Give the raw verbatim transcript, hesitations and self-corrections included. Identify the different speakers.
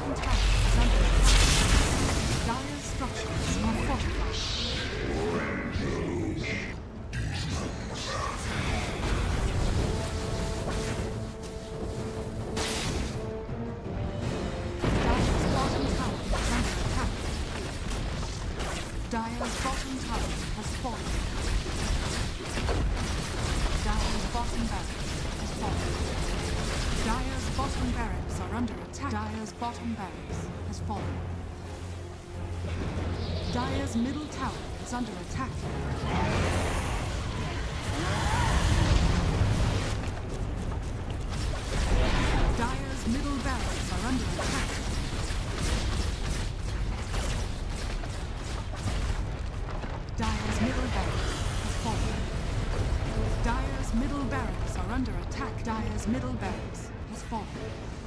Speaker 1: bottom tower is under attack. Dire's structures are fortified. Dire's bottom tower has fallen. Dire's bottom barracks has fallen. Dire's bottom barracks are under attack. Dire's bottom barracks has fallen. Dire's middle tower is under attack. Dire's middle barracks are under attack. Dire's middle barracks has fallen. Dire's middle barracks are under attack. Dire's middle barracks has fallen.